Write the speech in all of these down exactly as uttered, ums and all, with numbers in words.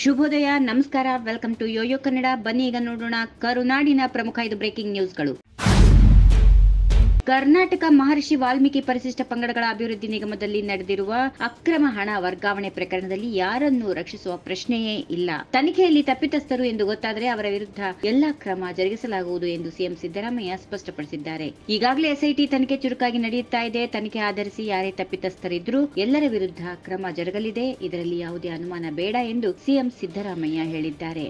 ಶುಭೋದಯ, ನಮಸ್ಕಾರ. Welcome to Yoyo Kannada. ಬನ್ನಿ ಈಗ ನೋಡೋಣ ಕರುನಾಡಿನ ಪ್ರಮುಖ ಐದು ಬ್ರೇಕಿಂಗ್ ನ್ಯೂಸ್ಗಳು. ಕರ್ನಾಟಕ ಮಹರ್ಷಿ ವಾಲ್ಮೀಕಿ ಪರಿಶಿಷ್ಟ ಪಂಗಡಗಳ ಅಭಿವೃದ್ಧಿ ನಿಗಮದಲ್ಲಿ ನಡೆದಿರುವ ಅಕ್ರಮ ಹಣ ವರ್ಗಾವಣೆ ಪ್ರಕರಣದಲ್ಲಿ ಯಾರನ್ನೂ ರಕ್ಷಿಸುವ ಪ್ರಶ್ನೆಯೇ ಇಲ್ಲ. ತನಿಖೆಯಲ್ಲಿ ತಪ್ಪಿತಸ್ಥರು ಎಂದು ಗೊತ್ತಾದರೆ ಅವರ ವಿರುದ್ಧ ಎಲ್ಲಾ ಕ್ರಮ ಜರುಗಿಸಲಾಗುವುದು ಎಂದು ಸಿಎಂ ಸಿದ್ದರಾಮಯ್ಯ ಸ್ಪಷ್ಟಪಡಿಸಿದ್ದಾರೆ. ಈಗಾಗಲೇ ಎಸ್ಐಟಿ ತನಿಖೆ ಚುರುಕಾಗಿ ನಡೆಯುತ್ತಾ ಇದೆ. ತನಿಖೆ ಆಧರಿಸಿ ಯಾರೇ ತಪ್ಪಿತಸ್ಥರಿದ್ರೂ ಎಲ್ಲರ ವಿರುದ್ಧ ಕ್ರಮ ಜರುಗಲಿದೆ. ಇದರಲ್ಲಿ ಯಾವುದೇ ಅನುಮಾನ ಬೇಡ ಎಂದು ಸಿಎಂ ಸಿದ್ದರಾಮಯ್ಯ ಹೇಳಿದ್ದಾರೆ.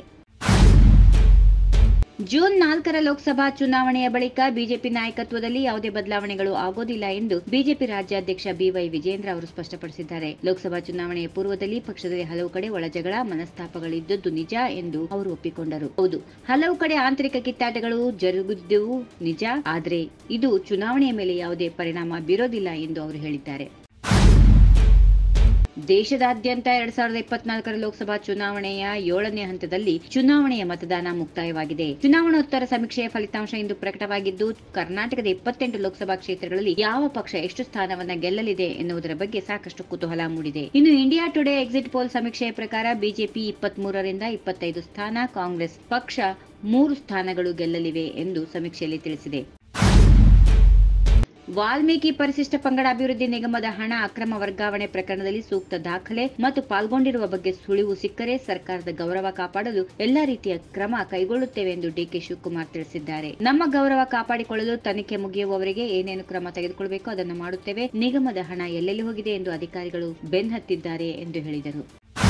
ಜೂನ್ ನಾಲ್ಕರ ಲೋಕಸಭಾ ಚುನಾವಣೆಯ ಬಳಿಕ ಬಿಜೆಪಿ ನಾಯಕತ್ವದಲ್ಲಿ ಯಾವುದೇ ಬದಲಾವಣೆಗಳು ಆಗೋದಿಲ್ಲ ಎಂದು ಬಿಜೆಪಿ ರಾಜ್ಯಾಧ್ಯಕ್ಷ ಬಿವೈ ವಿಜೇಂದ್ರ ಅವರು ಸ್ಪಷ್ಟಪಡಿಸಿದ್ದಾರೆ. ಲೋಕಸಭಾ ಚುನಾವಣೆಯ ಪೂರ್ವದಲ್ಲಿ ಪಕ್ಷದಲ್ಲಿ ಹಲವು ಕಡೆ ಒಳಜಗಳ, ಮನಸ್ತಾಪಗಳಿದ್ದದ್ದು ನಿಜ ಎಂದು ಅವರು ಒಪ್ಪಿಕೊಂಡರು. ಹೌದು, ಹಲವು ಕಡೆ ಆಂತರಿಕ ಕಿತ್ತಾಟಗಳು ಜರುಗಿದ್ದವು ನಿಜ. ಆದರೆ ಇದು ಚುನಾವಣೆಯ ಮೇಲೆ ಯಾವುದೇ ಪರಿಣಾಮ ಬೀರೋದಿಲ್ಲ ಎಂದು ಅವರು ಹೇಳಿದ್ದಾರೆ. ದೇಶದಾದ್ಯಂತ ಎರಡ್ ಸಾವಿರದ ಇಪ್ಪತ್ನಾಲ್ಕರ ಲೋಕಸಭಾ ಚುನಾವಣೆಯ ಏಳನೇ ಹಂತದಲ್ಲಿ ಚುನಾವಣೆಯ ಮತದಾನ ಮುಕ್ತಾಯವಾಗಿದೆ. ಚುನಾವಣೋತ್ತರ ಸಮೀಕ್ಷೆಯ ಫಲಿತಾಂಶ ಇಂದು ಪ್ರಕಟವಾಗಿದ್ದು, ಕರ್ನಾಟಕದ ಇಪ್ಪತ್ತೆಂಟು ಲೋಕಸಭಾ ಕ್ಷೇತ್ರಗಳಲ್ಲಿ ಯಾವ ಪಕ್ಷ ಎಷ್ಟು ಸ್ಥಾನವನ್ನ ಗೆಲ್ಲಲಿದೆ ಎನ್ನುವುದರ ಬಗ್ಗೆ ಸಾಕಷ್ಟು ಕುತೂಹಲ ಮೂಡಿದೆ. ಇನ್ನು ಇಂಡಿಯಾ ಟುಡೇ ಎಕ್ಸಿಟ್ ಪೋಲ್ ಸಮೀಕ್ಷೆಯ ಪ್ರಕಾರ ಬಿಜೆಪಿ ಇಪ್ಪತ್ತ್ ಮೂರರಿಂದ ಇಪ್ಪತ್ತೈದು ಸ್ಥಾನ, ಕಾಂಗ್ರೆಸ್ ಪಕ್ಷ ಮೂರು ಸ್ಥಾನಗಳು ಗೆಲ್ಲಲಿವೆ ಎಂದು ಸಮೀಕ್ಷೆಯಲ್ಲಿ ತಿಳಿಸಿದೆ. ವಾಲ್ಮೀಕಿ ಪರಿಶಿಷ್ಟ ಪಂಗಡ ಅಭಿವೃದ್ಧಿ ನಿಗಮದ ಹಣ ಅಕ್ರಮ ವರ್ಗಾವಣೆ ಪ್ರಕರಣದಲ್ಲಿ ಸೂಕ್ತ ದಾಖಲೆ ಮತ್ತು ಪಾಲ್ಗೊಂಡಿರುವ ಬಗ್ಗೆ ಸುಳಿವು ಸಿಕ್ಕರೆ ಸರ್ಕಾರದ ಗೌರವ ಕಾಪಾಡಲು ಎಲ್ಲಾ ರೀತಿಯ ಕ್ರಮ ಕೈಗೊಳ್ಳುತ್ತೇವೆ ಎಂದು ಡಿಕೆ ಶಿವಕುಮಾರ್ ತಿಳಿಸಿದ್ದಾರೆ. ನಮ್ಮ ಗೌರವ ಕಾಪಾಡಿಕೊಳ್ಳಲು ತನಿಖೆ ಮುಗಿಯುವವರೆಗೆ ಏನೇನು ಕ್ರಮ ತೆಗೆದುಕೊಳ್ಳಬೇಕು ಅದನ್ನು ಮಾಡುತ್ತೇವೆ. ನಿಗಮದ ಹಣ ಎಲ್ಲೆಲ್ಲಿ ಹೋಗಿದೆ ಎಂದು ಅಧಿಕಾರಿಗಳು ಬೆನ್ನಹತ್ತಿದ್ದಾರೆ ಎಂದು ಹೇಳಿದರು.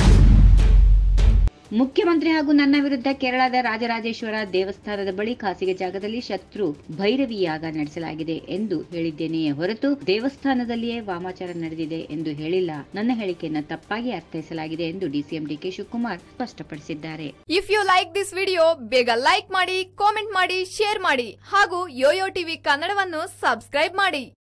ಮುಖ್ಯಮಂತ್ರಿ ಹಾಗೂ ನನ್ನ ವಿರುದ್ಧ ಕೇರಳದ ರಾಜರಾಜೇಶ್ವರ ದೇವಸ್ಥಾನದ ಬಳಿ ಖಾಸಗಿ ಜಾಗದಲ್ಲಿ ಶತ್ರು ಭೈರವಿ ಯಾಗ ನಡೆಸಲಾಗಿದೆ ಎಂದು ಹೇಳಿದ್ದೇನೆಯೇ ಹೊರತು ದೇವಸ್ಥಾನದಲ್ಲಿಯೇ ವಾಮಾಚಾರ ನಡೆದಿದೆ ಎಂದು ಹೇಳಿಲ್ಲ. ನನ್ನ ಹೇಳಿಕೆಯನ್ನು ತಪ್ಪಾಗಿ ಅರ್ಥೈಸಲಾಗಿದೆ ಎಂದು ಡಿಸಿಎಂ ಡಿಕೆ ಶಿವಕುಮಾರ್ ಸ್ಪಷ್ಟಪಡಿಸಿದ್ದಾರೆ. If you like this video, ಬೇಗ ಲೈಕ್ ಮಾಡಿ, ಕಾಮೆಂಟ್ ಮಾಡಿ, ಶೇರ್ ಮಾಡಿ ಹಾಗೂ ಯೋಯೋ ಟಿವಿ ಕನ್ನಡವನ್ನು ಸಬ್ಸ್ಕ್ರೈಬ್ ಮಾಡಿ.